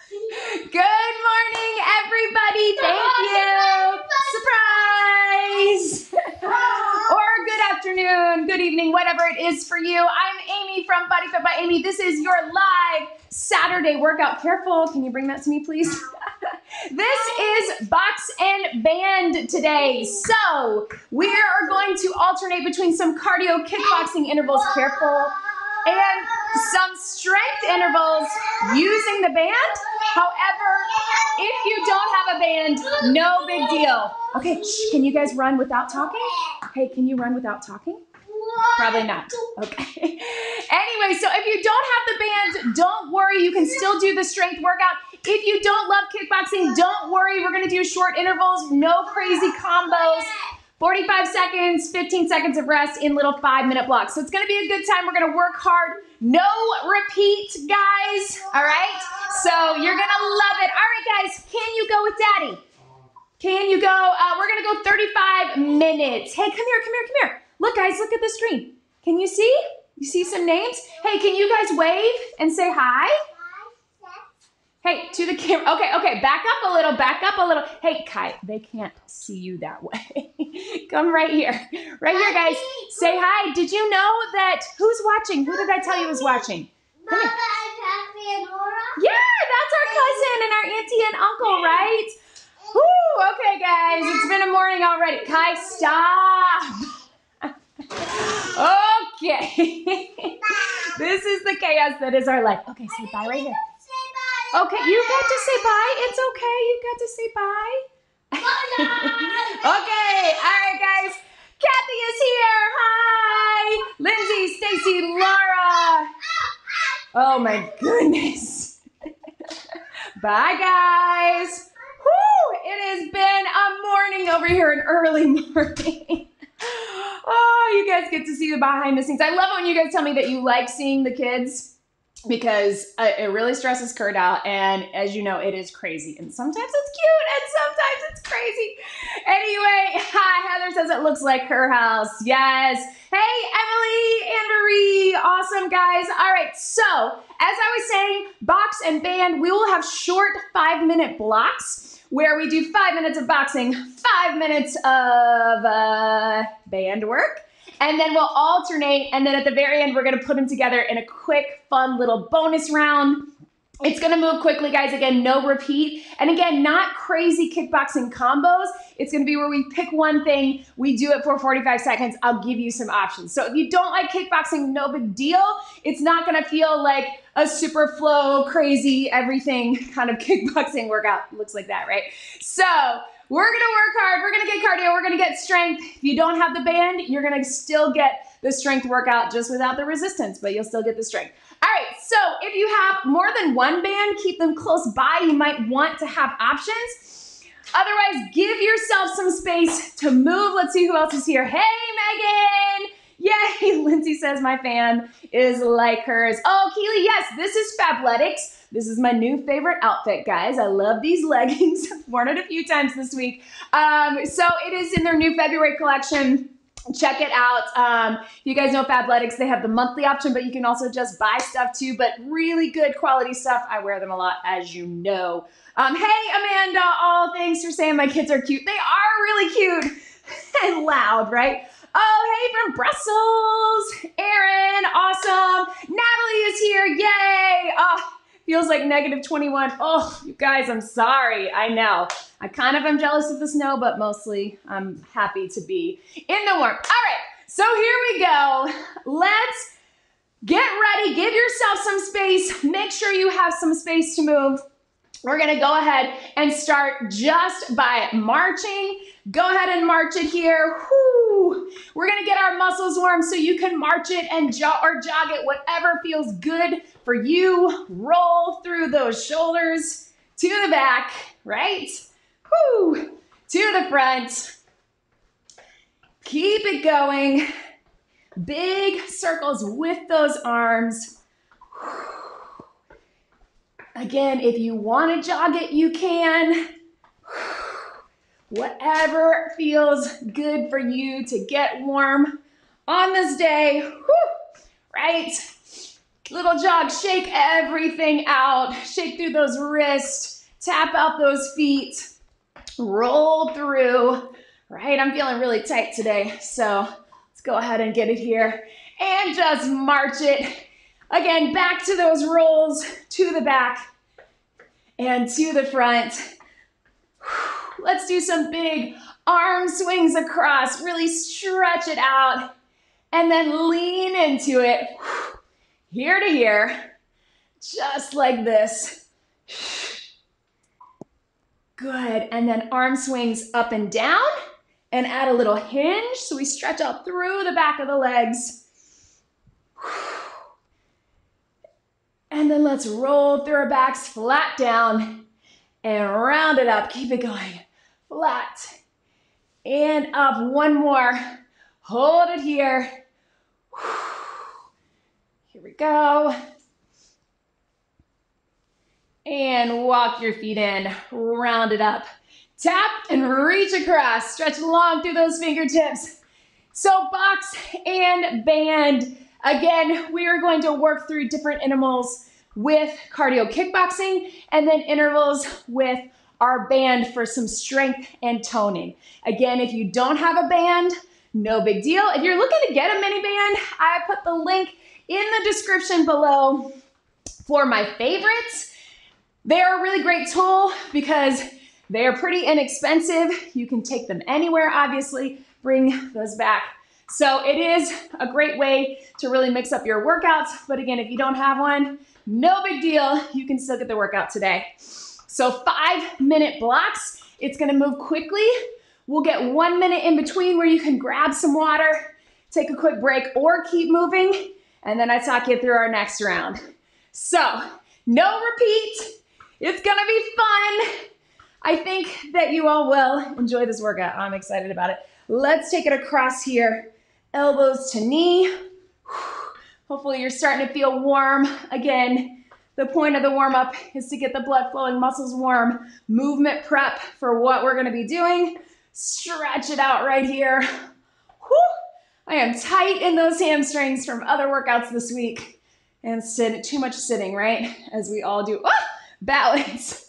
Good morning, everybody. Thank you. Surprise. Or good afternoon, good evening, whatever it is for you. I'm Amy from Bodyweight by Amy. This is your live Saturday workout. Careful. Can you bring that to me, please? This is box and band today. So we are going to alternate between some cardio kickboxing intervals, careful, and some strength intervals using the band. However, if you don't have a band, no big deal. Okay, can you guys run without talking? Hey, can you run without talking? Probably not. Okay. Anyway, so if you don't have the band, don't worry. You can still do the strength workout. If you don't love kickboxing, don't worry. We're going to do short intervals, no crazy combos. 45 seconds, 15 seconds of rest in little 5-minute blocks. So it's going to be a good time. We're going to work hard. No repeat, guys. All right? So you're going to love it. All right, guys, can you go with Daddy? Can you go? We're going to go 35 minutes. Hey, come here. Look, guys, look at the screen. Can you see? You see some names? Hey, can you guys wave and say hi? Hey, to the camera. Okay, back up a little. Hey, Kai, they can't see you that way. Come right here, guys. Say hi. Did you know that, who's watching? Who did I tell you was watching? Come here. Yeah, that's our cousin and our auntie and uncle, right? Woo, okay, guys, it's been a morning already. Kai, stop. Okay. This is the chaos that is our life. Okay, say bye right here. Okay, you got to say bye. It's okay. You got to say bye. Okay, all right, guys. Kathy is here. Hi. Lindsay, Stacy, Laura. Oh, my goodness. Bye, guys. Whew, it has been a morning over here, an early morning. Oh, you guys get to see the behind the scenes. I love it when you guys tell me that you like seeing the kids, because it really stresses Kurt out, and as you know, it is crazy, and sometimes it's cute, and sometimes it's crazy. Anyway, hi, Heather says it looks like her house. Yes. Hey, Emily, Anne-Marie, awesome, guys. All right, so as I was saying, box and band, we will have short 5-minute blocks where we do 5 minutes of boxing, 5 minutes of band work. And then we'll alternate, and then at the very end, we're gonna put them together in a quick, fun little bonus round. It's gonna move quickly, guys. Again, no repeat. And again, not crazy kickboxing combos. It's gonna be where we pick one thing, we do it for 45 seconds, I'll give you some options. So if you don't like kickboxing, no big deal. It's not gonna feel like a super flow, crazy, everything kind of kickboxing workout. Looks like that, right? So, we're gonna work hard, we're gonna get cardio, we're gonna get strength. If you don't have the band, you're gonna still get the strength workout just without the resistance, but you'll still get the strength. All right, so if you have more than one band, keep them close by. You might want to have options. Otherwise, give yourself some space to move. Let's see who else is here. Hey, Megan! Yay, Lindsay says my fan is like hers. Oh, Keely, yes, this is Fabletics. This is my new favorite outfit, guys. I love these leggings. Worn it a few times this week. So it is in their new February collection. Check it out. You guys know Fabletics, they have the monthly option, but you can also just buy stuff too, but really good quality stuff. I wear them a lot, as you know. Hey, Amanda, thanks for saying my kids are cute. They are really cute and loud, right? Oh, hey, from Brussels. Erin, awesome. Natalie is here, yay. Oh, feels like -21. Oh, you guys, I'm sorry. I know. I kind of am jealous of the snow, but mostly I'm happy to be in the warmth. All right, so here we go. Let's get ready. Give yourself some space. Make sure you have some space to move. We're gonna go ahead and start just by marching. Go ahead and march it here. Whew. We're gonna get our muscles warm so you can march it and jog it, whatever feels good for you. Roll through those shoulders to the back, right? Whew. To the front. Keep it going. Big circles with those arms. Again, if you want to jog it, you can. Whatever feels good for you to get warm on this day, right? Little jog, shake everything out. Shake through those wrists, tap out those feet, roll through, right? I'm feeling really tight today, so let's go ahead and get it here and just march it. Again, back to those rolls, to the back and to the front. Let's do some big arm swings across, really stretch it out, and then lean into it, here to here, just like this. Good, and then arm swings up and down, and add a little hinge, so we stretch out through the back of the legs. And then let's roll through our backs, flat down, and round it up. Keep it going. Flat, and up. One more. Hold it here. Here we go. And walk your feet in, round it up. Tap and reach across. Stretch long through those fingertips. So box and band. Again, we are going to work through different intervals with cardio kickboxing and then intervals with our band for some strength and toning. Again, if you don't have a band, no big deal. If you're looking to get a mini band, I put the link in the description below for my favorites. They are a really great tool because they are pretty inexpensive. You can take them anywhere, obviously, bring those back. So it is a great way to really mix up your workouts. But again, if you don't have one, no big deal. You can still get the workout today. So 5-minute blocks. It's gonna move quickly. We'll get 1 minute in between where you can grab some water, take a quick break, or keep moving. And then I talk you through our next round. So no repeat. It's gonna be fun. I think that you all will enjoy this workout. I'm excited about it. Let's take it across here. Elbows to knee. Hopefully you're starting to feel warm. Again, the point of the warm-up is to get the blood flowing, muscles warm, movement prep for what we're gonna be doing. Stretch it out right here. Whew. I am tight in those hamstrings from other workouts this week. And too much sitting, right? As we all do. Balance.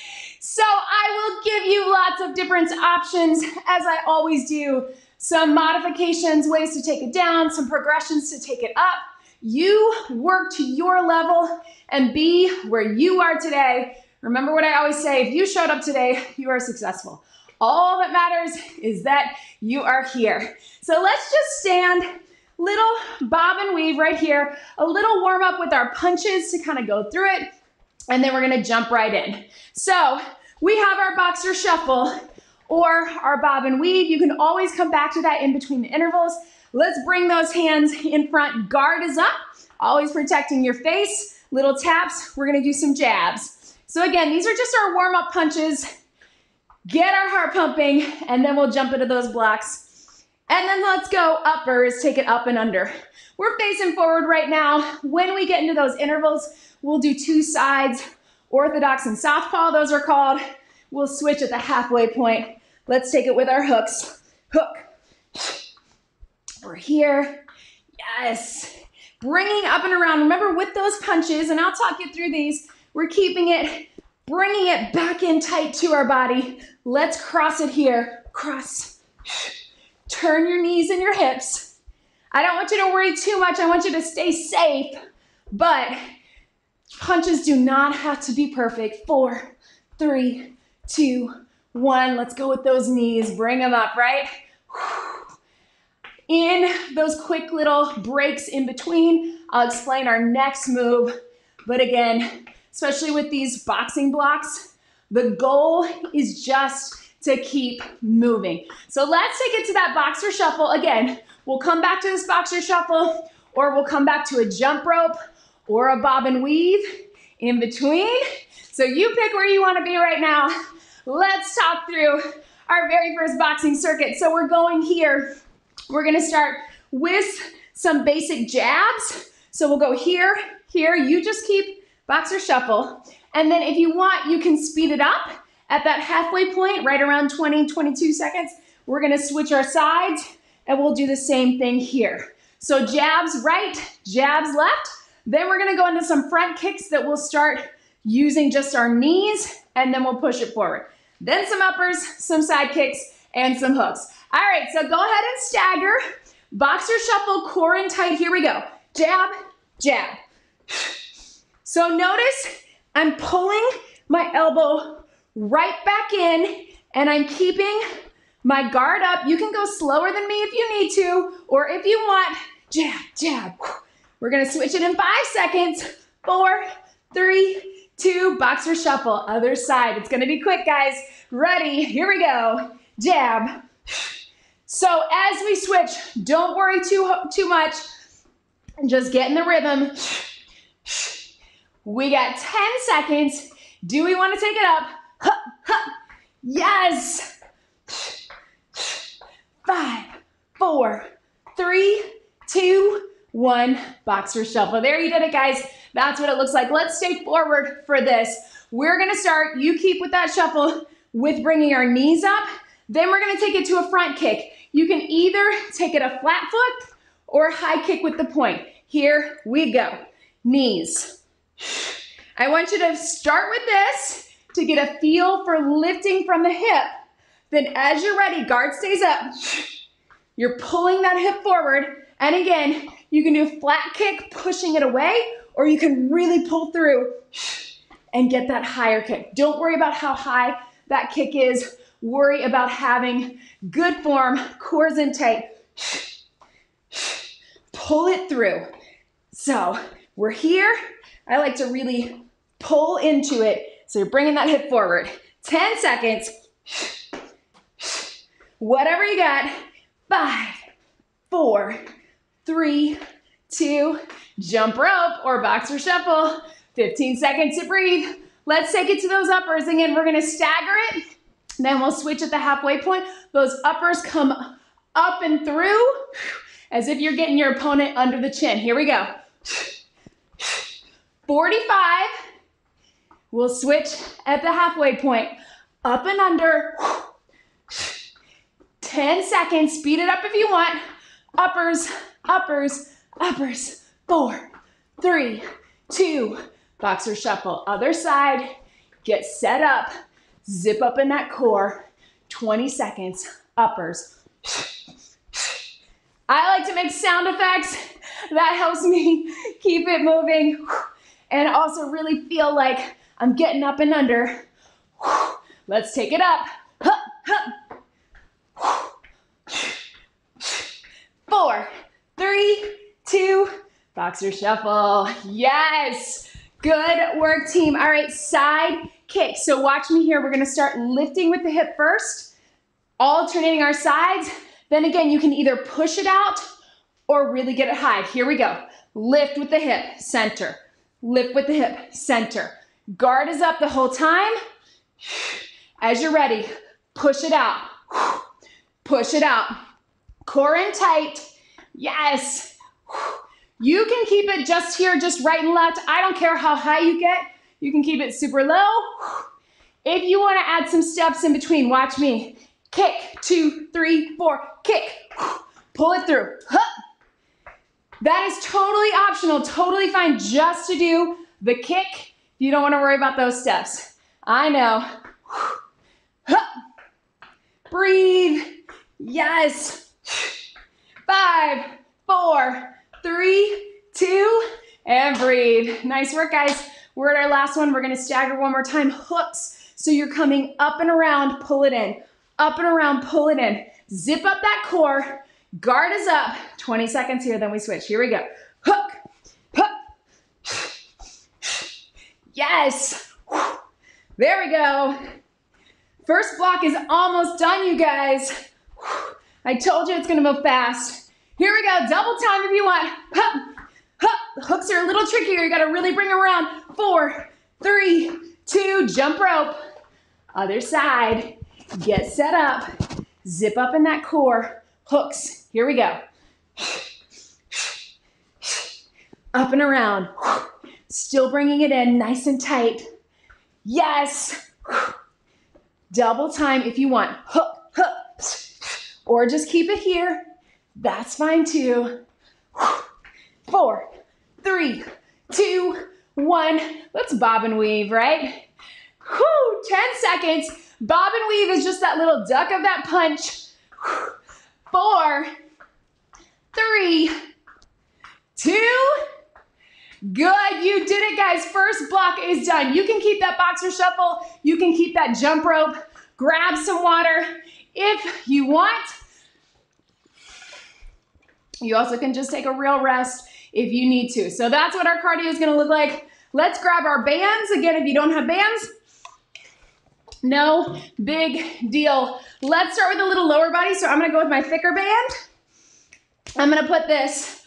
So I will give you lots of different options, as I always do. Some modifications, ways to take it down, some progressions to take it up. You work to your level and be where you are today. Remember what I always say, if you showed up today, you are successful. All that matters is that you are here. So let's just stand, little bob and weave right here, a little warm up with our punches to kind of go through it, and then we're gonna jump right in. So we have our boxer shuffle or our bob and weave. You can always come back to that in between the intervals. Let's bring those hands in front. Guard is up, always protecting your face. Little taps, we're gonna do some jabs. So again, these are just our warm-up punches. Get our heart pumping, and then we'll jump into those blocks. And then let's go uppers, take it up and under. We're facing forward right now. When we get into those intervals, we'll do two sides, orthodox and southpaw, those are called. We'll switch at the halfway point. Let's take it with our hooks. Hook. We're here. Yes. Bringing up and around. Remember with those punches, and I'll talk you through these, we're keeping it, bringing it back in tight to our body. Let's cross it here. Cross. Turn your knees and your hips. I don't want you to worry too much. I want you to stay safe, but punches do not have to be perfect. 4, 3, 2, 1. Let's go with those knees. Bring them up, right? In those quick little breaks in between, I'll explain our next move. But again, especially with these boxing blocks, the goal is just to keep moving. So let's take it to that boxer shuffle. Again, we'll come back to this boxer shuffle, or we'll come back to a jump rope or a bob and weave in between. So you pick where you want to be right now. Let's talk through our very first boxing circuit. So we're going here. We're gonna start with some basic jabs. So we'll go here, here. You just keep boxer shuffle. And then if you want, you can speed it up at that halfway point, right around 20, 22 seconds. We're gonna switch our sides, and we'll do the same thing here. So jabs right, jabs left, Then we're gonna go into some front kicks that we'll start using just our knees, and then we'll push it forward. Then some uppers, some side kicks, and some hooks. All right, so go ahead and stagger. Boxer shuffle, core in tight. Here we go. Jab, jab. So notice I'm pulling my elbow right back in, and I'm keeping my guard up. You can go slower than me if you need to, or if you want, jab, jab. We're gonna switch it in 5 seconds. 4, 3, 2, boxer shuffle, other side. It's gonna be quick, guys. Ready, here we go. Jab. So as we switch, don't worry too much. Just get in the rhythm. We got 10 seconds. Do we want to take it up? Huh, huh. Yes. 5, 4, 3, 2, 1. Boxer shuffle. There you did it, guys. That's what it looks like. Let's stay forward for this. We're going to start, you keep with that shuffle with bringing our knees up. Then we're going to take it to a front kick. You can either take it a flat foot or a high kick with the point. Here we go. Knees. I want you to start with this to get a feel for lifting from the hip. Then as you're ready, guard stays up. You're pulling that hip forward. And again, you can do a flat kick, pushing it away, or you can really pull through and get that higher kick. Don't worry about how high that kick is. Worry about having good form, cores in tight. Pull it through. So we're here. I like to really pull into it. So you're bringing that hip forward. 10 seconds. Whatever you got. 5, 4, 3, 2, jump rope or boxer shuffle. 15 seconds to breathe. Let's take it to those uppers. Again, we're gonna stagger it. Then we'll switch at the halfway point. Those uppers come up and through as if you're getting your opponent under the chin. Here we go. 45. We'll switch at the halfway point. Up and under. 10 seconds. Speed it up if you want. Uppers, uppers, uppers. 4, 3, 2. Boxer shuffle. Other side. Get set up. Zip up in that core. 20 seconds. Uppers. I like to make sound effects. That helps me keep it moving and also really feel like I'm getting up and under. Let's take it up. 4, 3, 2, boxer shuffle. Yes. Good work, team. All right, side kick. So watch me here. We're going to start lifting with the hip first, alternating our sides. Then again, you can either push it out or really get it high. Here we go. Lift with the hip, center. Lift with the hip, center. Guard is up the whole time. As you're ready, push it out. Push it out. Core in tight. Yes. You can keep it just here, just right and left. I don't care how high you get. You can keep it super low. If you want to add some steps in between, watch me. Kick, 2, 3, 4, kick. Pull it through. That is totally optional, totally fine just to do the kick. You don't want to worry about those steps. I know. Breathe. Yes. 5, 4, 3, 2, and breathe. Nice work, guys. We're at our last one. We're going to stagger one more time. Hooks. So you're coming up and around, pull it in. Up and around, pull it in. Zip up that core. Guard is up. 20 seconds here, then we switch. Here we go. Hook. Hook. Yes. There we go. First block is almost done, you guys. I told you it's going to move fast. Here we go. Double time if you want. Hup. Hup. Hooks are a little trickier. You got to really bring them around. 4, 3, 2, jump rope. Other side. Get set up. Zip up in that core. Hooks. Here we go. Up and around. Still bringing it in nice and tight. Yes. Double time if you want. Hook, hook. Or just keep it here. That's fine too. 4, 3, 2, 1. Let's bob and weave, right? Whew, 10 seconds. Bob and weave is just that little duck of that punch. 4, 3, 2. Good, you did it, guys. First block is done. You can keep that boxer shuffle. You can keep that jump rope. Grab some water if you want. You also can just take a real rest if you need to. So that's what our cardio is gonna look like. Let's grab our bands. Again, if you don't have bands, no big deal. Let's start with a little lower body. So I'm gonna go with my thicker band. I'm gonna put this,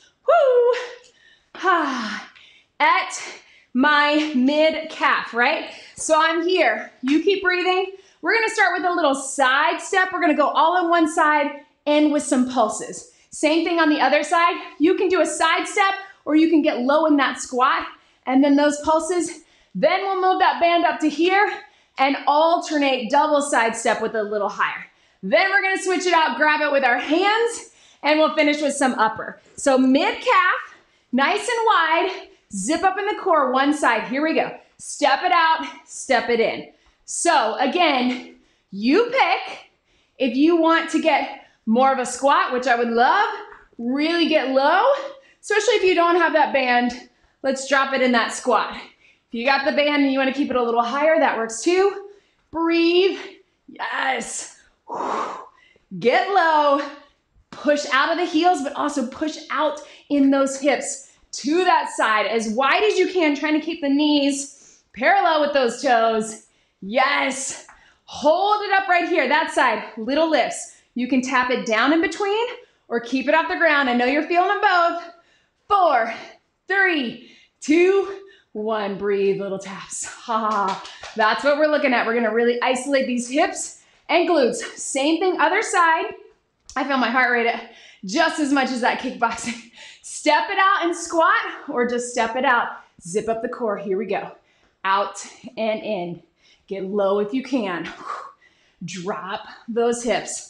at my mid calf, right? So I'm here, you keep breathing. We're gonna start with a little side step. We're gonna go all on one side, end with some pulses. Same thing on the other side. You can do a side step or you can get low in that squat and then those pulses. Then we'll move that band up to here and alternate double side step with a little higher. Then we're gonna switch it out, grab it with our hands, and we'll finish with some upper. So mid calf, nice and wide, zip up in the core, one side. Here we go. Step it out, step it in. So again, you pick. If you want to get more of a squat, which I would love, really get low, especially if you don't have that band, let's drop it in that squat. If you got the band and you want to keep it a little higher, that works too. Breathe, yes. Get low, push out of the heels, but also push out in those hips to that side as wide as you can, trying to keep the knees parallel with those toes. Yes, hold it up right here, that side, little lifts. You can tap it down in between or keep it off the ground. I know you're feeling them both. 4, 3, 2, 1. Breathe, little taps. That's what we're looking at. We're gonna really isolate these hips and glutes. Same thing, other side. I feel my heart rate at just as much as that kickboxing. Step it out and squat or just step it out. Zip up the core, here we go. Out and in. Get low if you can. Drop those hips.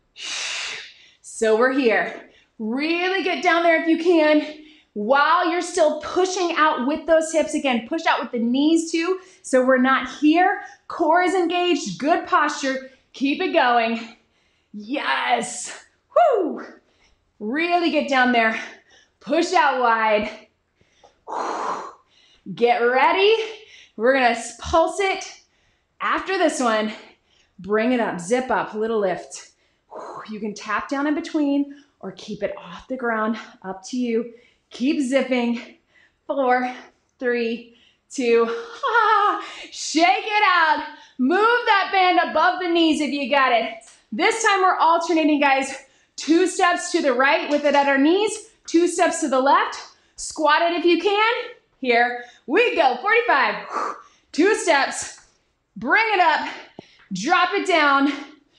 So we're here. Really get down there if you can while you're still pushing out with those hips. Again, push out with the knees too, so we're not here. Core is engaged, good posture. Keep it going. Yes. Woo. Really get down there. Push out wide. Get ready. We're gonna pulse it. After this one, bring it up, zip up, little lift. You can tap down in between or keep it off the ground, up to you. Keep zipping. 4, 3, 2, shake it out. Move that band above the knees if you got it. This time we're alternating, guys. 2 steps to the right with it at our knees, 2 steps to the left. Squat it if you can. Here we go, 45. 2 steps, bring it up, drop it down.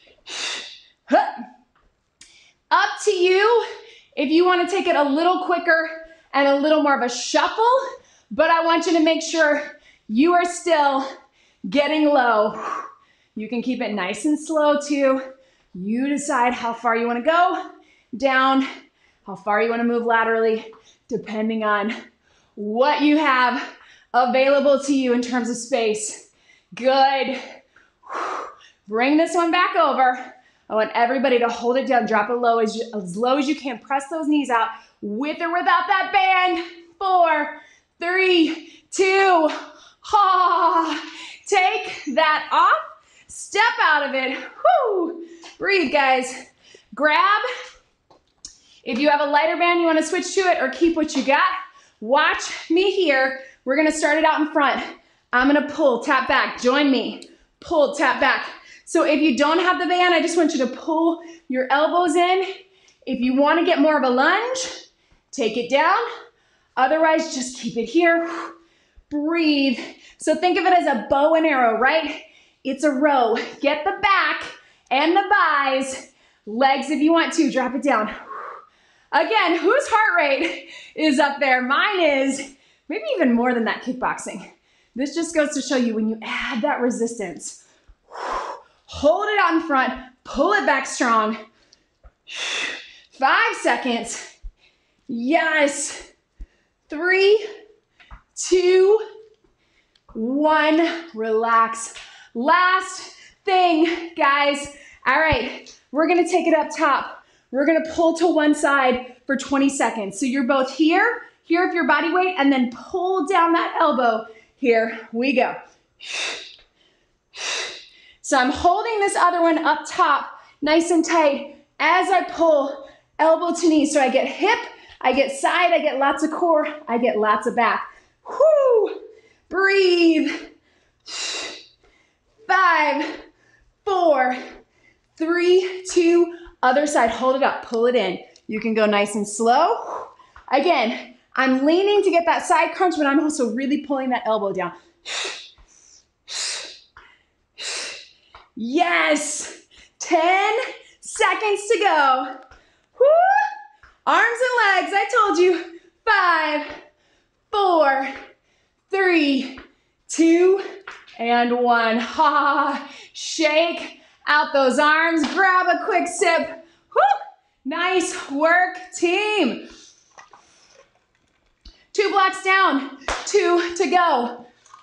Up to you if you want to take it a little quicker and a little more of a shuffle, but I want you to make sure you are still getting low. You can keep it nice and slow too. You decide how far you want to go down, how far you want to move laterally, depending on what you have available to you in terms of space. Good. Bring this one back over. I want everybody to hold it down, drop it low as low as you can. Press those knees out with or without that band. 4, 3, 2, take that off, step out of it. Woo. Breathe, guys. Grab. If you have a lighter band, you want to switch to it or keep what you got. Watch me here. We're going to start it out in front. I'm going to pull, tap back. Join me. Pull, tap back. So if you don't have the band, I just want you to pull your elbows in. If you want to get more of a lunge, take it down. Otherwise, just keep it here. Breathe. So think of it as a bow and arrow, right? It's a row. Get the back and the thighs. Legs if you want to. Drop it down. Again, whose heart rate is up there? Mine is maybe even more than that kickboxing. This just goes to show you when you add that resistance. Hold it out in front, pull it back strong. 5 seconds. Yes. 3, 2, 1. Relax. Last thing, guys. All right, we're gonna take it up top. We're gonna pull to one side for 20 seconds. So you're both here if you're body weight, and then pull down that elbow. Here we go. So I'm holding this other one up top, nice and tight, as I pull elbow to knee. So I get hip, I get side, I get lots of core, I get lots of back. Whoo! Breathe. 5, 4, 3, 2, other side. Hold it up, pull it in. You can go nice and slow. Again, I'm leaning to get that side crunch, but I'm also really pulling that elbow down. Yes, 10 seconds to go. Woo! Arms and legs, I told you. 5, 4, 3, 2, and 1. Ha! Shake out those arms. Grab a quick sip. Woo! Nice work, team. 2 blocks down, 2 to go.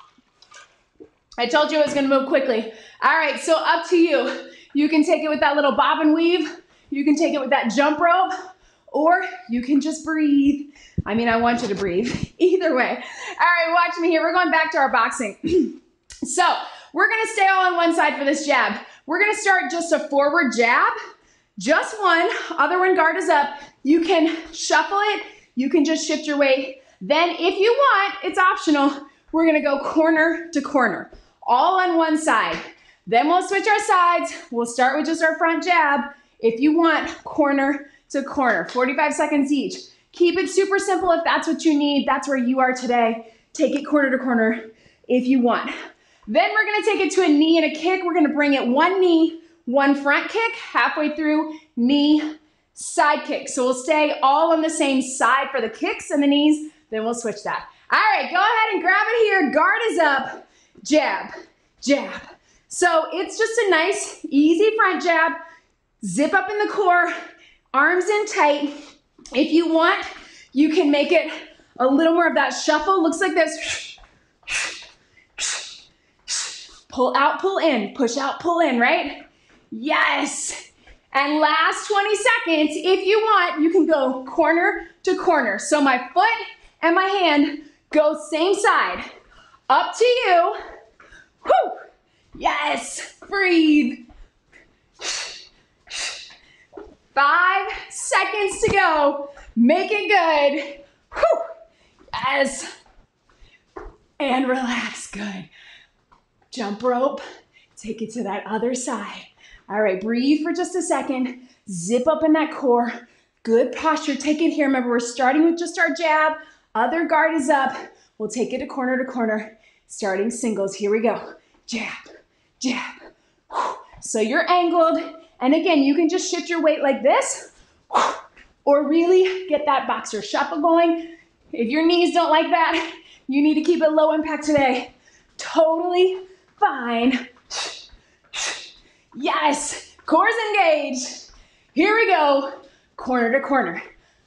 I told you I was gonna move quickly. All right, so up to you. You can take it with that little bob and weave. You can take it with that jump rope, or you can just breathe. I mean, I want you to breathe. Either way. All right, watch me here. We're going back to our boxing. So we're gonna stay all on one side for this jab. We're gonna start just a forward jab, just one, other one guard is up. You can shuffle it, you can just shift your weight. Then if you want, it's optional, we're gonna go corner to corner, all on one side. Then we'll switch our sides. We'll start with just our front jab. If you want, corner to corner, 45 seconds each. Keep it super simple if that's what you need. That's where you are today. Take it corner to corner if you want. Then we're gonna take it to a knee and a kick. We're gonna bring it one knee, one front kick, halfway through, knee, side kick. So we'll stay all on the same side for the kicks and the knees, then we'll switch that. All right, go ahead and grab it here. Guard is up, jab, jab. So it's just a nice, easy front jab. Zip up in the core, arms in tight. If you want, you can make it a little more of that shuffle. Looks like this. Pull out, pull in, push out, pull in, right? Yes. And last 20 seconds, if you want, you can go corner to corner. So my foot and my hand go same side. Up to you. Whew. Yes, breathe. 5 seconds to go. Make it good. Whew. Yes. And relax, good. Jump rope, take it to that other side. All right, breathe for just a second. Zip up in that core. Good posture, take it here. Remember, we're starting with just our jab. Other guard is up. We'll take it to corner, starting singles. Here we go. Jab, jab. So you're angled. And again, you can just shift your weight like this, or really get that boxer shuffle going. If your knees don't like that, you need to keep it low impact today. Totally fine. Yes, core's engaged. Here we go, corner to corner.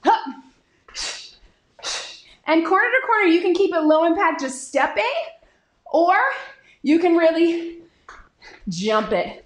And corner to corner, you can keep it low impact, just stepping, or you can really jump it.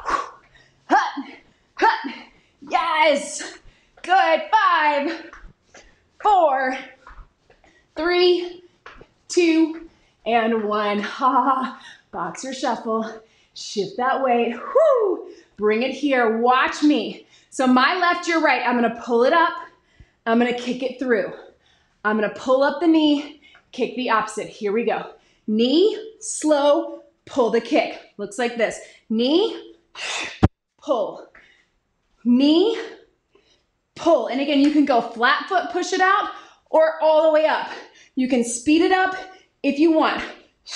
Yes, good. 5, 4, 3, 2, and 1. Ha, boxer shuffle. Shift that weight. Whoo! Bring it here. Watch me. So my left, your right. I'm gonna pull it up. I'm gonna kick it through. I'm gonna pull up the knee, kick the opposite. Here we go. Knee, slow, pull the kick. Looks like this. Knee, pull. Knee, pull. And again, you can go flat foot, push it out, or all the way up. You can speed it up if you want.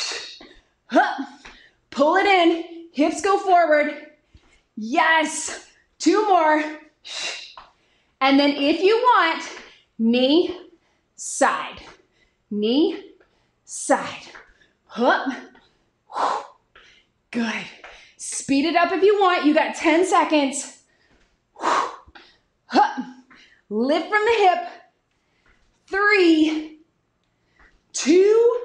Pull it in, hips go forward. Yes, 2 more. And then if you want, knee, side, knee, side. Good. Speed it up if you want. You got 10 seconds. Lift from the hip. 3, 2,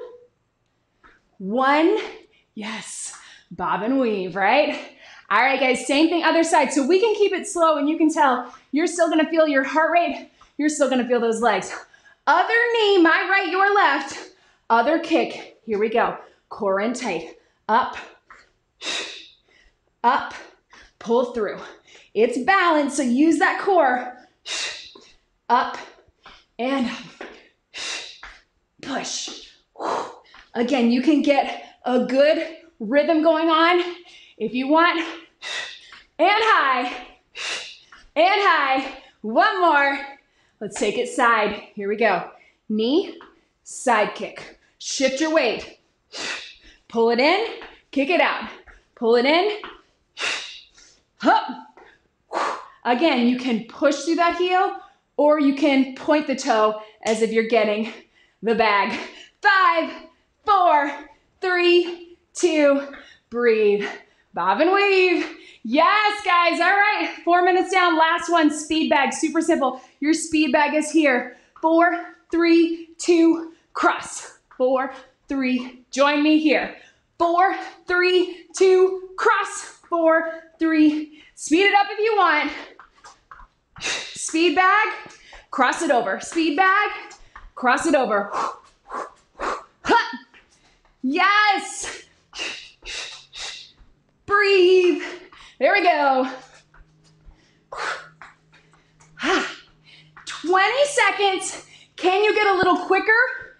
1. Yes, bob and weave, right? All right, guys, same thing, other side. So we can keep it slow, and you can tell you're still gonna feel your heart rate. You're still gonna feel those legs. Other knee, my right, your left. Other kick, here we go. Core in tight, up, up, pull through. It's balanced, so use that core. Up and up. Push. Again, you can get a good rhythm going on if you want. And high, and high. One more. Let's take it side. Here we go. Knee, side kick. Shift your weight. Pull it in, kick it out. Pull it in. Hup. Again, you can push through that heel, or you can point the toe as if you're getting the bag. 5, 4, 3, 2, breathe. Bob and weave. Yes, guys. All right. 4 minutes down. Last one. Speed bag. Super simple. Your speed bag is here. 4, 3, 2, cross. 4, 3. Join me here. 4, 3, 2, cross. 4, 3. Speed it up if you want. Speed bag. Cross it over. Speed bag. Cross it over. Yes. Breathe. There we go. 20 seconds. Can you get a little quicker?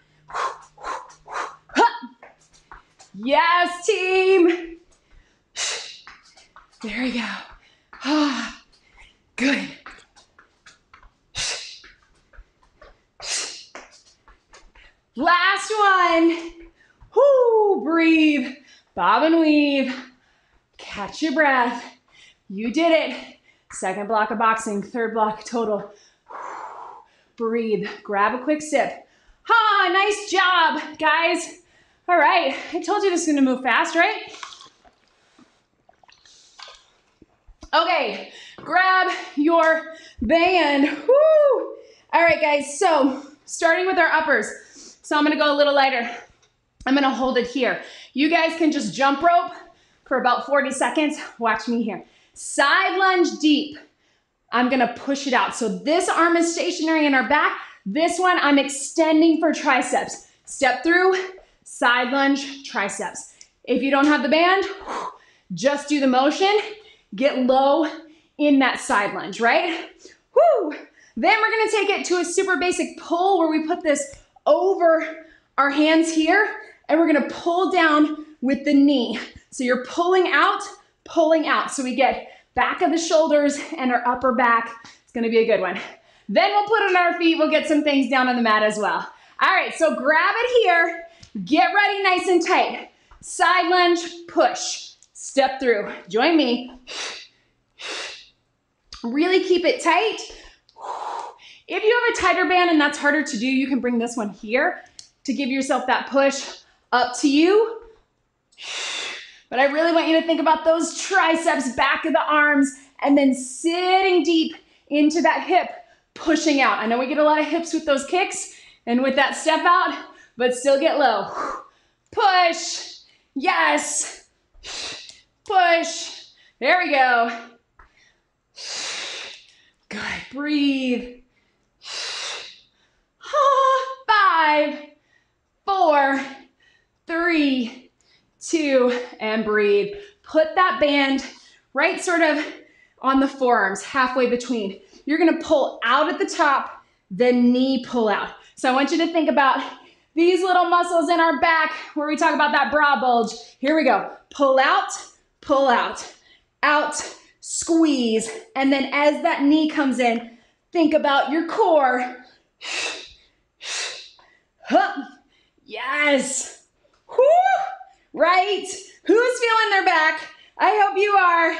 Yes, team. There we go. Good. Last one. Whoo, breathe. Bob and weave. Catch your breath. You did it. Second block of boxing, third block total. Breathe. Grab a quick sip. Nice job, guys. All right. I told you this is going to move fast, right? Okay. Grab your band. Woo. All right, guys. So starting with our uppers. So I'm going to go a little lighter. I'm going to hold it here. You guys can just jump rope for about 40 seconds. Watch me here. Side lunge deep. I'm going to push it out. So this arm is stationary in our back. This one I'm extending for triceps. Step through, side lunge, triceps. If you don't have the band, just do the motion. Get low in that side lunge, right? Woo! Then we're going to take it to a super basic pull where we put this over our hands here, and we're going to pull down with the knee. So you're pulling out. So we get back of the shoulders and our upper back. It's going to be a good one. Then we'll put it on our feet. We'll get some things down on the mat as well. All right, so grab it here. Get ready nice and tight. Side lunge, push. Step through. Join me. Really keep it tight. If you have a tighter band and that's harder to do, you can bring this one here to give yourself that push. Up to you. But I really want you to think about those triceps, back of the arms, and then sitting deep into that hip, pushing out. I know we get a lot of hips with those kicks and with that step out, but still get low. Push. Yes. Push. There we go. Good. Breathe. 5, 4, 3, 2, and breathe. Put that band right sort of on the forearms, halfway between. You're gonna pull out at the top, then knee pull out. So I want you to think about these little muscles in our back where we talk about that bra bulge. Here we go. Pull out, out, squeeze. And then as that knee comes in, think about your core. Yes. Woo. Right? Who's feeling their back? I hope you are.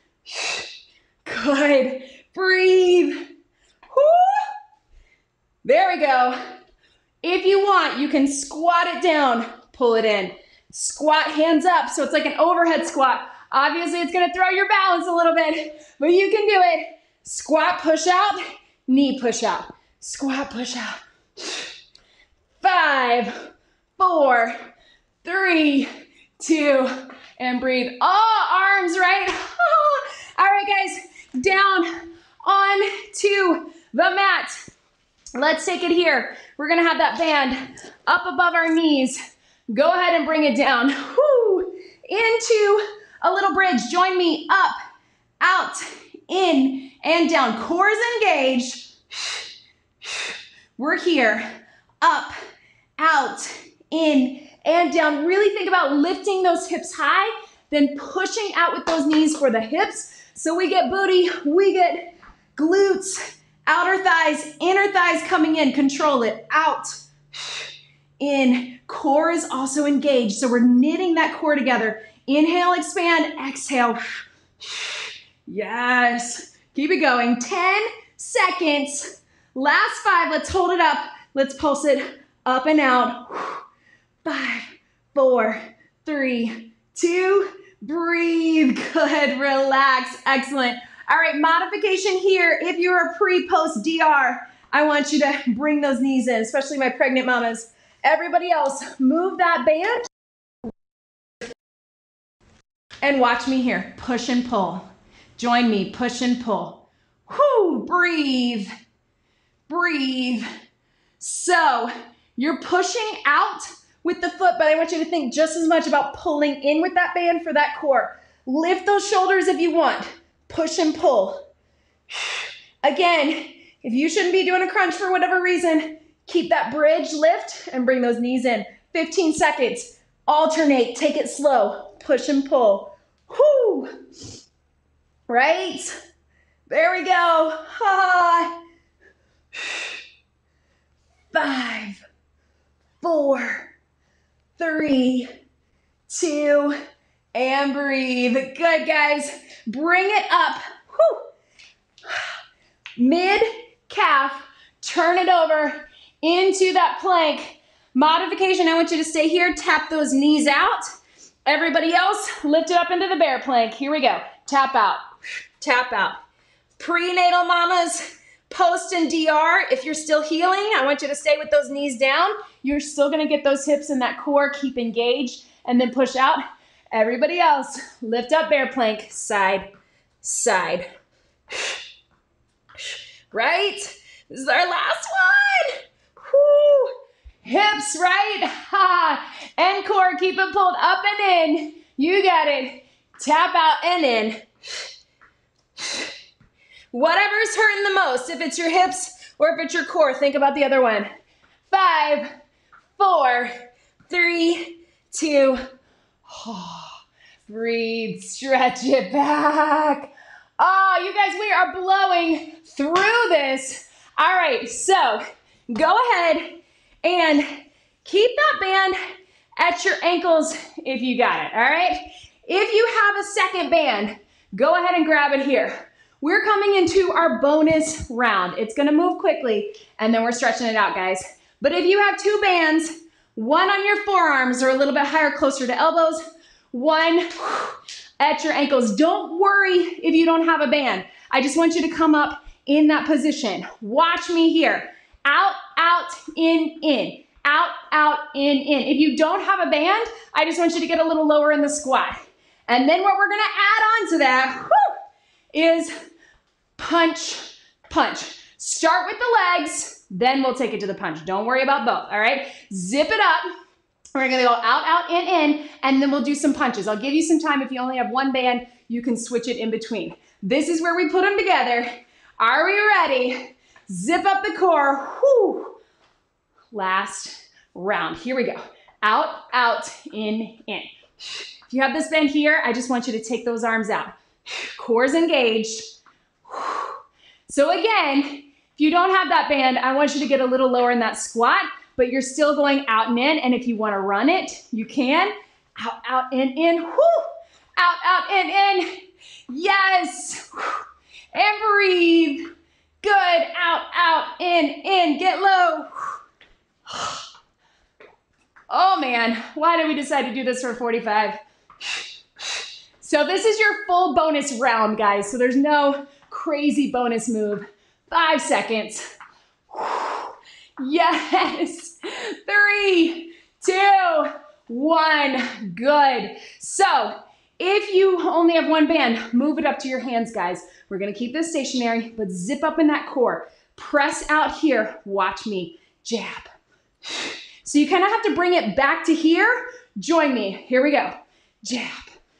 Good. Breathe. Woo. There we go. If you want, you can squat it down, pull it in. Squat hands up, so it's like an overhead squat. Obviously, it's gonna throw your balance a little bit, but you can do it. Squat, push out, knee push out. Squat, push out. 5, 4, 3, 2, and breathe. Oh, arms, right? All right, guys, down onto the mat. Let's take it here. We're gonna have that band up above our knees. Go ahead and bring it down. Whoo. Into a little bridge. Join me up, out, in, and down. Core is engaged. We're here. Up, out, in, and down. Really think about lifting those hips high, then pushing out with those knees for the hips. So we get booty, we get glutes, outer thighs, inner thighs coming in. Control it. Out, in. Core is also engaged. So we're knitting that core together. Inhale, expand, exhale. Yes. Keep it going. 10 seconds. Last 5. Let's hold it up. Let's pulse it up and out. 5, 4, 3, 2, breathe. Good, relax. Excellent. All right, modification here. If you're a pre-post DR, I want you to bring those knees in, especially my pregnant mamas. Everybody else, move that band. And watch me here. Push and pull. Join me. Push and pull. Whoo, breathe. Breathe. So you're pushing out with the foot, but I want you to think just as much about pulling in with that band for that core. Lift those shoulders if you want. Push and pull. Again, if you shouldn't be doing a crunch for whatever reason, keep that bridge lift and bring those knees in. 15 seconds. Alternate. Take it slow. Push and pull. Whoo. Right? There we go. 5, 4, 3, 2, and breathe. Good, guys. Bring it up. Whew. Mid calf. Turn it over into that plank. Modification, I want you to stay here. Tap those knees out. Everybody else, lift it up into the bear plank. Here we go. Tap out. Tap out. Prenatal mamas, post and DR, if you're still healing, I want you to stay with those knees down. You're still gonna get those hips in that core, keep engaged, and then push out. Everybody else, lift up bear plank, side, side. Right? This is our last one. Whoo. Hips, right? Ha. And core, keep it pulled up and in. You got it. Tap out and in. Whatever's hurting the most, if it's your hips or if it's your core, think about the other one. 5, 4, 3, 2, breathe, stretch it back. Oh, you guys, we are blowing through this. All right, so go ahead and keep that band at your ankles if you got it, all right? If you have a second band, go ahead and grab it here. We're coming into our bonus round. It's gonna move quickly, and then we're stretching it out, guys. But if you have 2 bands, one on your forearms or a little bit higher, closer to elbows, one at your ankles. Don't worry if you don't have a band. I just want you to come up in that position. Watch me here. Out, out, in. Out, out, in. If you don't have a band, I just want you to get a little lower in the squat. And then what we're gonna add on to that is punch, punch. Start with the legs, then we'll take it to the punch. Don't worry about both, all right? Zip it up. We're gonna go out, out, in, and then we'll do some punches. I'll give you some time. If you only have one band, you can switch it in between. This is where we put them together. Are we ready? Zip up the core. Whew. Last round. Here we go. Out, out, in. If you have this band here, I just want you to take those arms out. Core's engaged. So again, if you don't have that band, I want you to get a little lower in that squat, but you're still going out and in. And if you want to run it, you can. Out, out, in. Whoo! Out, out, in. Yes. And breathe. Good. Out, out, in. Get low. Oh man, why did we decide to do this for 45? So this is your full bonus round, guys. So there's no crazy bonus move. 5 seconds. Yes. 3, 2, 1. Good. So if you only have one band, move it up to your hands, guys. We're gonna keep this stationary, but zip up in that core. Press out here. Watch me. Jab. So you kind of have to bring it back to here. Join me. Here we go. Jab.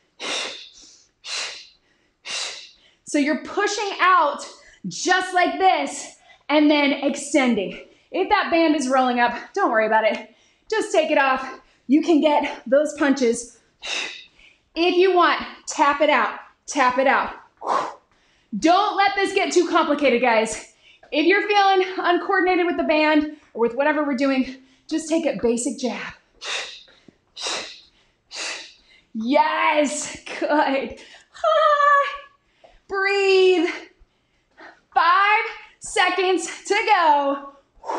So you're pushing out just like this and then extending. If that band is rolling up, don't worry about it. Just take it off. You can get those punches. If you want, tap it out. Tap it out. Don't let this get too complicated, guys. If you're feeling uncoordinated with the band or with whatever we're doing, just take it basic jab. Yes, good. Breathe. 5 seconds to go.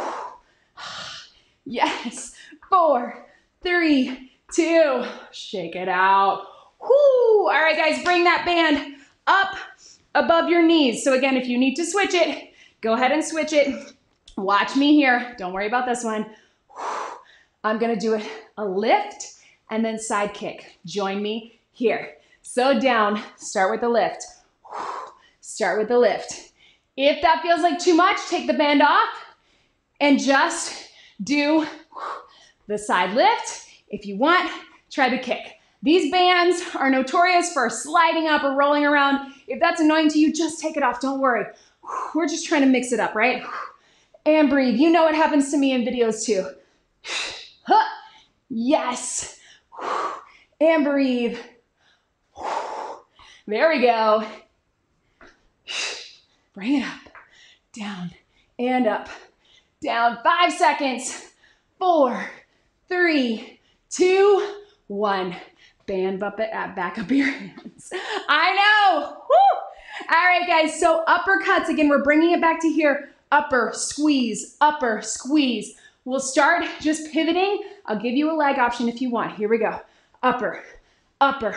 Yes. 4, 3, 2. Shake it out. All right, guys, bring that band up above your knees. So again, if you need to switch it, go ahead and switch it. Watch me here. Don't worry about this one. I'm gonna do a lift and then side kick. Join me here. So down, start with the lift. Start with the lift. If that feels like too much, take the band off and just do the side lift. If you want, try the kick. These bands are notorious for sliding up or rolling around. If that's annoying to you, just take it off, don't worry. We're just trying to mix it up, right? And breathe. You know what happens to me in videos too. Yes. And breathe. There we go. Bring it up, down, and up. Down, 5 seconds. 4, 3, 2, 1. Band back up your hands. I know. Woo! All right, guys, so uppercuts. Again, we're bringing it back to here. Upper, squeeze, upper, squeeze. We'll start just pivoting. I'll give you a leg option if you want. Here we go. Upper, upper.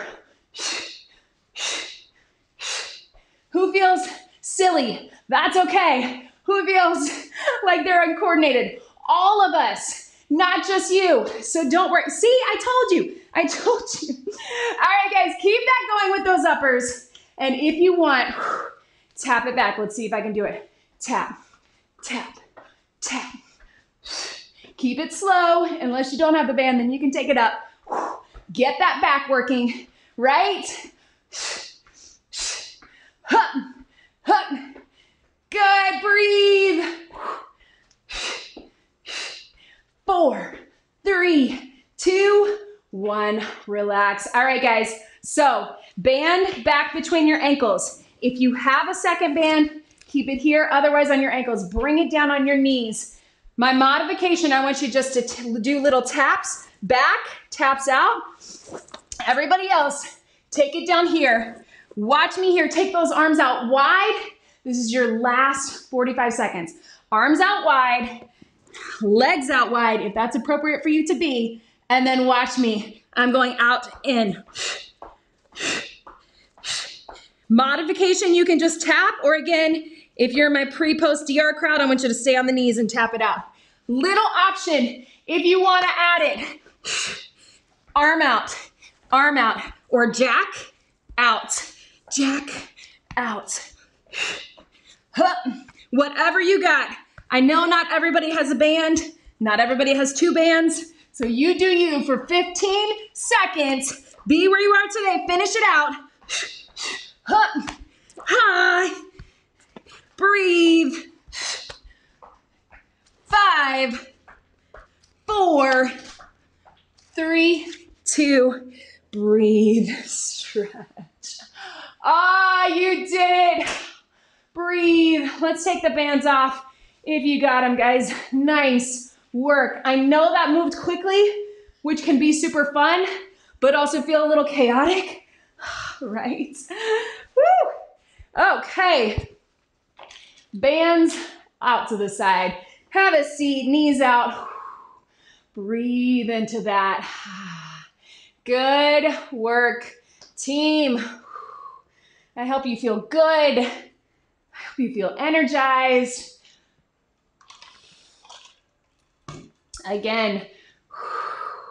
Who feels silly? That's okay. Who feels like they're uncoordinated? All of us, not just you. So don't worry. See, I told you. I told you. All right, guys, keep that going with those uppers. And if you want, tap it back. Let's see if I can do it. Tap, tap, tap. Keep it slow. Unless you don't have the band, then you can take it up. Get that back working, right? Hup, hup. Good, breathe. 4, 3, 2, 1, relax. All right, guys, so band back between your ankles. If you have a second band, keep it here, otherwise on your ankles. Bring it down on your knees. My modification, I want you just to do little taps back, taps out. Everybody else, take it down here. Watch me here, take those arms out wide. This is your last 45 seconds. Arms out wide, legs out wide, if that's appropriate for you to be, and then watch me. I'm going out, in. Modification, you can just tap, or again, if you're in my pre-post DR crowd, I want you to stay on the knees and tap it out. Little option, if you wanna add it. Arm out, or jack out, Hup. Whatever you got. I know not everybody has a band, not everybody has 2 bands, so you do you for 15 seconds. Be where you are today, finish it out. Hup, high, breathe. 5, 4, 3, 2, breathe, stretch. Ah, you did it. Breathe. Let's take the bands off if you got them, guys. Nice work. I know that moved quickly, which can be super fun, but also feel a little chaotic, right? Woo. Okay. Bands out to the side. Have a seat, knees out. Breathe into that. Good work, team. I hope you feel good. I hope you feel energized. Again,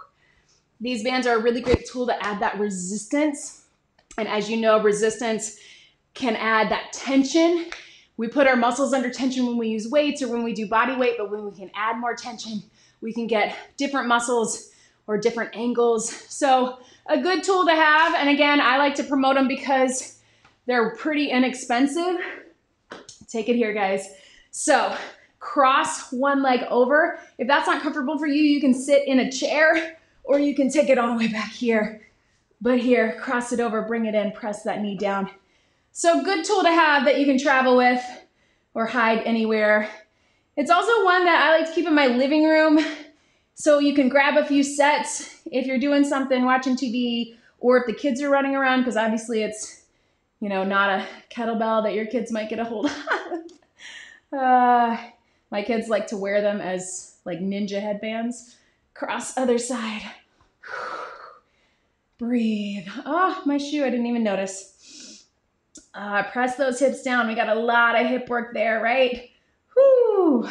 These bands are a really great tool to add that resistance. And as you know, resistance can add that tension. We put our muscles under tension when we use weights or when we do body weight, but when we can add more tension, we can get different muscles or different angles. So a good tool to have. And again, I like to promote them because they're pretty inexpensive. Take it here, guys. So cross one leg over. If that's not comfortable for you, you can sit in a chair or you can take it all the way back here. But here, cross it over, bring it in, press that knee down. So good tool to have that you can travel with or hide anywhere. It's also one that I like to keep in my living room so you can grab a few sets if you're doing something, watching TV, or if the kids are running around, because obviously it's, you know, not a kettlebell that your kids might get a hold of. My kids like to wear them as like ninja headbands. Cross other side. Breathe. Oh, my shoe, I didn't even notice. Press those hips down. We got a lot of hip work there, right? Whew.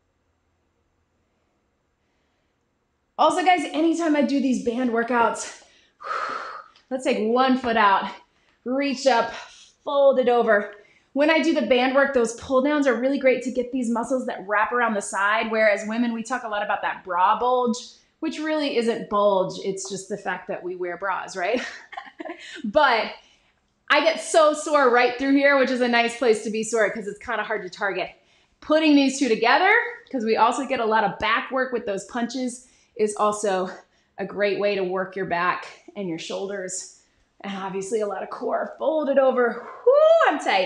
Also, guys, anytime I do these band workouts, let's take one foot out, reach up, fold it over. When I do the band work, those pull downs are really great to get these muscles that wrap around the side, whereas women, we talk a lot about that bra bulge, which really isn't bulge. It's just the fact that we wear bras, right? But I get so sore right through here, which is a nice place to be sore because it's kind of hard to target. Putting these two together, because we also get a lot of back work with those punches, is also a great way to work your back and your shoulders. And obviously a lot of core. Fold it over. Whoo, I'm tight.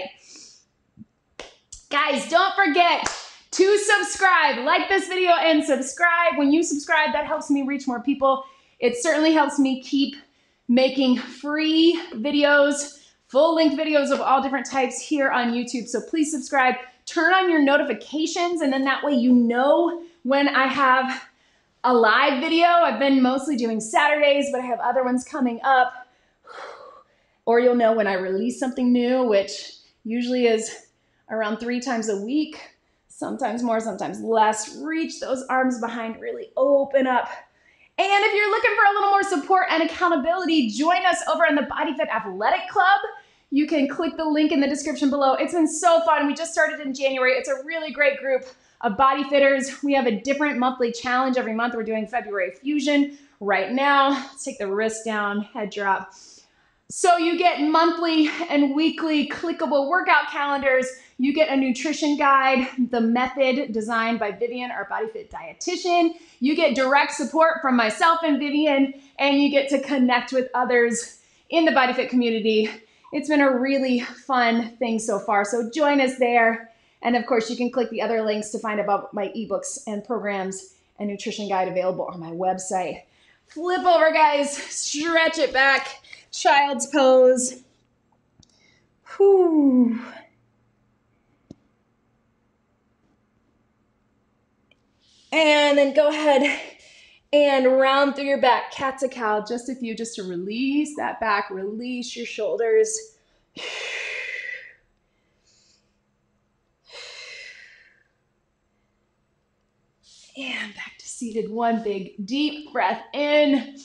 Guys, don't forget to subscribe. Like this video and subscribe. When you subscribe, that helps me reach more people. It certainly helps me keep making free videos, full-length videos of all different types here on YouTube. So please subscribe. Turn on your notifications, and then that way you know when I have a live video. I've been mostly doing Saturdays, but I have other ones coming up. Or you'll know when I release something new, which usually is around 3 times a week. Sometimes more, sometimes less. Reach those arms behind, really open up. And if you're looking for a little more support and accountability, join us over in the BodyFit Athletic Club. You can click the link in the description below. It's been so fun. We just started in January. It's a really great group of body fitters. We have a different monthly challenge every month. We're doing February Fusion right now. Let's take the wrist down, head drop. So you get monthly and weekly clickable workout calendars. You get a nutrition guide, the method designed by Vivian, our BodyFit dietitian. You get direct support from myself and Vivian, and you get to connect with others in the BodyFit community. It's been a really fun thing so far, so join us there. And of course, you can click the other links to find about my ebooks and programs and nutrition guide available on my website. Flip over, guys, stretch it back. Child's pose. Whew. And then go ahead and round through your back, cat to cow, just a few, just to release that back, release your shoulders. And back to seated, one big deep breath in.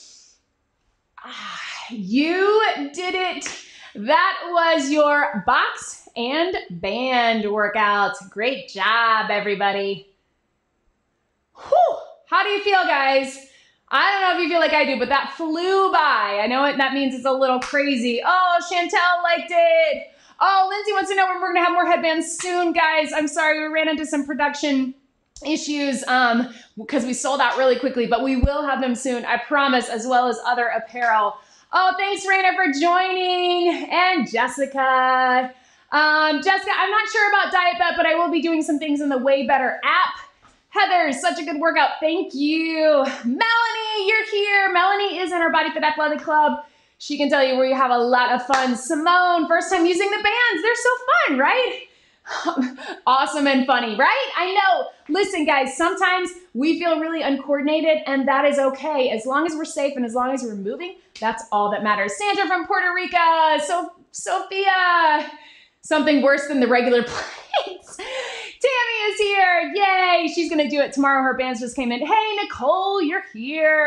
You did it. That was your box and band workout. Great job, everybody. Whew. How do you feel, guys? I don't know if you feel like I do, but that flew by. I know that means it's a little crazy. Oh, Chantel liked it. Oh, Lindsay wants to know when we're going to have more headbands soon, guys. I'm sorry, we ran into some production issues because we sold out really quickly, but we will have them soon, I promise, as well as other apparel. Oh, thanks, Raina, for joining. And Jessica. Jessica, I'm not sure about Diet Bet, but I will be doing some things in the Way Better app. Heather, such a good workout. Thank you. Melanie, you're here. Melanie is in our BodyFit Athletic Club. She can tell you where you have a lot of fun. Simone, first time using the bands. They're so fun, right? Awesome and funny, right? I know. Listen, guys, sometimes we feel really uncoordinated, and that is okay. As long as we're safe and as long as we're moving, that's all that matters. Sandra from Puerto Rico. Sophia. Something worse than the regular plates. Tammy is here. Yay. She's going to do it tomorrow. Her bands just came in. Hey, Nicole, you're here.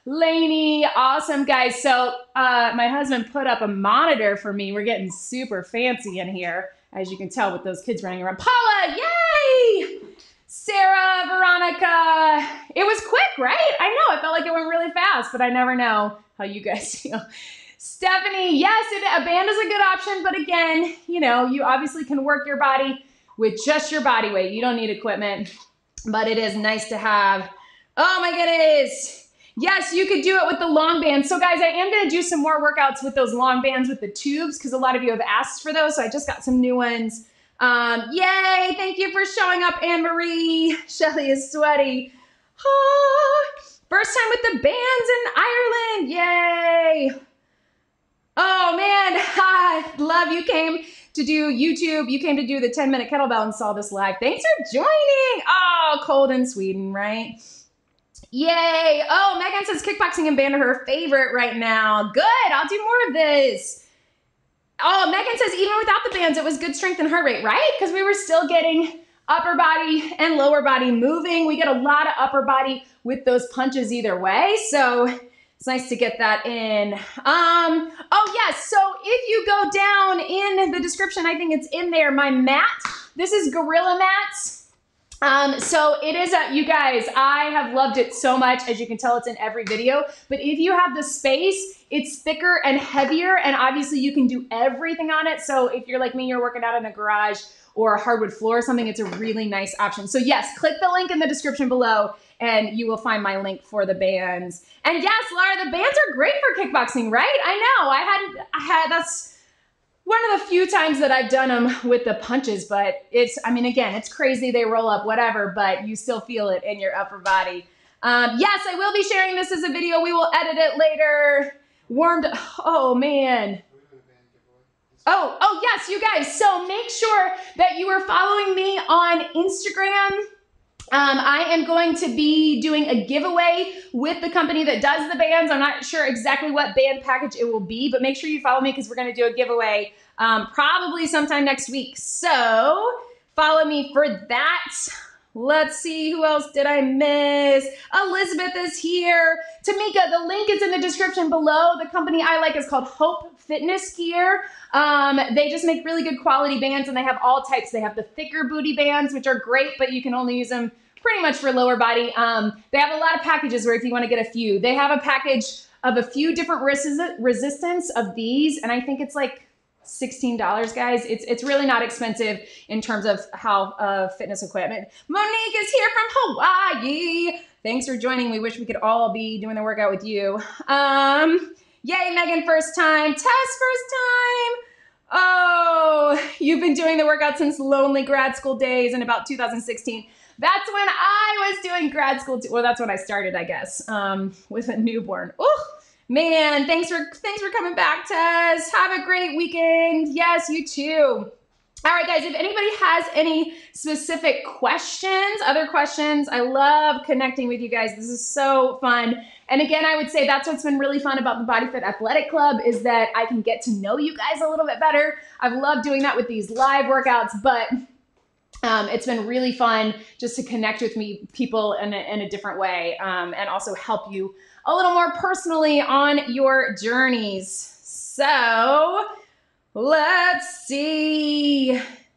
Lainey, awesome, guys. So my husband put up a monitor for me. We're getting super fancy in here, as you can tell with those kids running around. Paula, yay! Sarah, Veronica. It was quick, right? I know, it felt like it went really fast, but I never know how you guys feel. Stephanie, yes, a band is a good option, but again, you know, you obviously can work your body with just your body weight. You don't need equipment, but it is nice to have. Oh my goodness. Yes, you could do it with the long bands. So guys, I am going to do some more workouts with those long bands with the tubes because a lot of you have asked for those. So I just got some new ones. Yay. Thank you for showing up, Anne-Marie. Shelly is sweaty. Oh, first time with the bands in Ireland. Yay. Oh man, I love you came to do YouTube. You came to do the 10-minute kettlebell and saw this live. Thanks for joining. Oh, cold in Sweden, right? Yay. Oh, Megan says kickboxing and band are her favorite right now. Good. I'll do more of this. Oh, Megan says even without the bands, it was good strength and heart rate, right? Because we were still getting upper body and lower body moving. We get a lot of upper body with those punches either way. So it's nice to get that in. Oh yes, so if you go down in the description, I think it's in there, my mat. This is Gorilla Mats. So it is, you guys, I have loved it so much. As you can tell, it's in every video. But if you have the space, it's thicker and heavier, and obviously you can do everything on it. So if you're like me, you're working out in a garage or a hardwood floor or something, it's a really nice option. So yes, click the link in the description below and you will find my link for the bands. And yes, Laura, the bands are great for kickboxing, right? I know, I had, that's one of the few times that I've done them with the punches, but it's, I mean, again, it's crazy, they roll up, whatever, but you still feel it in your upper body. Yes, I will be sharing this as a video. We will edit it later. Warmed, oh man. Oh, yes, you guys. So make sure that you are following me on Instagram. I am going to be doing a giveaway with the company that does the bands. I'm not sure exactly what band package it will be, but make sure you follow me because we're going to do a giveaway probably sometime next week. So follow me for that. Let's see, who else did I miss? Elizabeth is here. Tamika, the link is in the description below. The company I like is called Hope Fitness Gear. They just make really good quality bands and they have all types. They have the thicker booty bands, which are great, but you can only use them pretty much for lower body. They have a lot of packages where if you want to get a few, they have a package of a few different resistance of these. And I think it's like $16, guys. It's really not expensive in terms of how fitness equipment. Monique is here from Hawaii. Thanks for joining. We wish we could all be doing the workout with you. Yay, Megan, first time. Tess, first time. Oh, you've been doing the workout since lonely grad school days in about 2016. That's when I was doing grad school too. Well, that's when I started, I guess, with a newborn. Oh, man, thanks for coming back, Tess. Have a great weekend. Yes, you too. All right, guys, if anybody has any specific questions, other questions, I love connecting with you guys. This is so fun. And again, I would say that's what's been really fun about the Body Fit Athletic Club is that I can get to know you guys a little bit better. I've loved doing that with these live workouts, but it's been really fun just to connect with people in a different way and also help you a little more personally on your journeys. So let's see.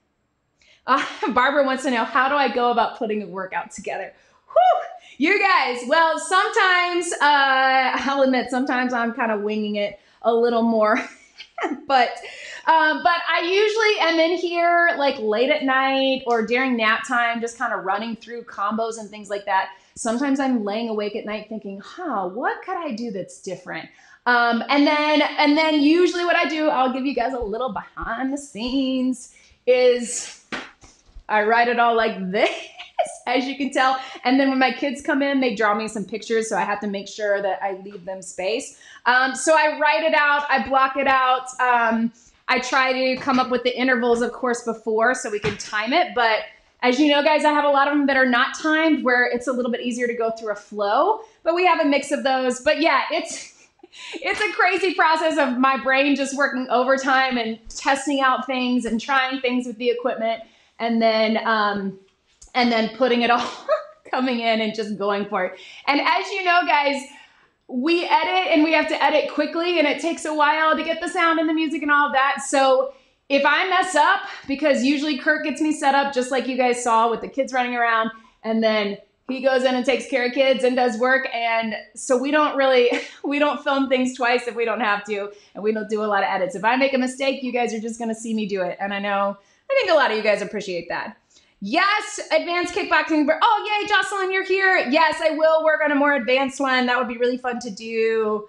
Barbara wants to know, how do I go about putting a workout together? Whew, you guys, well, sometimes, I'll admit, sometimes I'm kind of winging it a little more, but I usually am in here like late at night or during nap time, just kind of running through combos and things like that. Sometimes I'm laying awake at night thinking, what could I do that's different? And then usually what I do, I'll give you guys a little behind the scenes, is I write it all like this, as you can tell. And then when my kids come in, they draw me some pictures, so I have to make sure that I leave them space. So I write it out, I block it out. I try to come up with the intervals, of course, before so we can time it. But as you know, guys, I have a lot of them that are not timed where it's a little bit easier to go through a flow, but we have a mix of those. But yeah, it's a crazy process of my brain just working overtime and testing out things and trying things with the equipment and then putting it all coming in and just going for it. And as you know, guys, we edit and we have to edit quickly, and it takes a while to get the sound and the music and all of that. So if I mess up, because usually Kurt gets me set up just like you guys saw with the kids running around, and then he goes in and takes care of kids and does work. And so we don't film things twice if we don't have to, and we don't do a lot of edits. If I make a mistake, you guys are just going to see me do it. And I think a lot of you guys appreciate that. Yes, advanced kickboxing. Oh, yay, Jocelyn, you're here. Yes, I will work on a more advanced one. That would be really fun to do.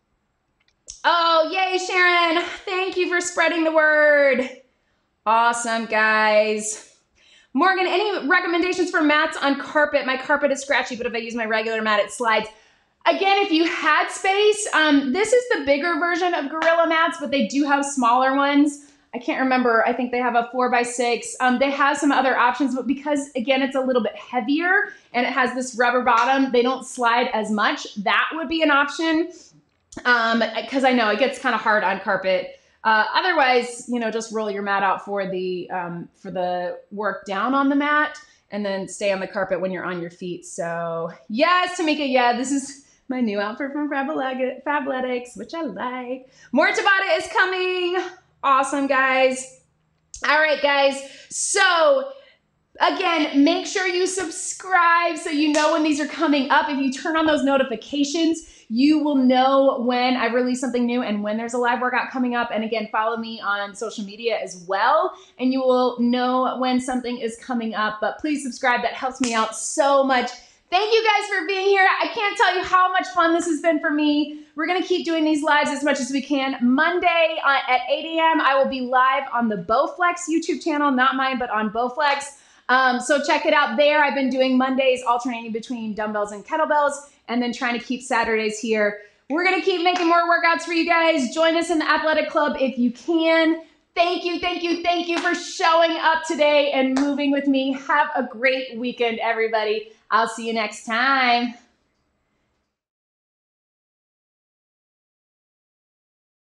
Oh, yay, Sharon. Thank you for spreading the word. Awesome, guys. Morgan, any recommendations for mats on carpet? My carpet is scratchy, but if I use my regular mat, it slides. Again, if you had space, this is the bigger version of Gorilla mats, but they do have smaller ones. I can't remember. I think they have a 4x6. They have some other options, but because, again, it's a little bit heavier and it has this rubber bottom, they don't slide as much. That would be an option because I know it gets kind of hard on carpet. Otherwise, just roll your mat out for the work down on the mat and then stay on the carpet when you're on your feet. So, yes, Tamika, yeah, this is my new outfit from Fabletics, which I like. More Tabata is coming. Awesome, guys. All right, guys. So, again, make sure you subscribe so you know when these are coming up. If you turn on those notifications, you will know when I release something new and when there's a live workout coming up. And again, follow me on social media as well, and you will know when something is coming up. But please subscribe. That helps me out so much. Thank you guys for being here. I can't tell you how much fun this has been for me. We're going to keep doing these lives as much as we can. Monday at 8 a.m., I will be live on the Bowflex YouTube channel, not mine, but on Bowflex. So check it out there. I've been doing Mondays alternating between dumbbells and kettlebells, and then trying to keep Saturdays here. We're going to keep making more workouts for you guys. Join us in the athletic club if you can. Thank you, thank you, thank you for showing up today and moving with me. Have a great weekend, everybody. I'll see you next time.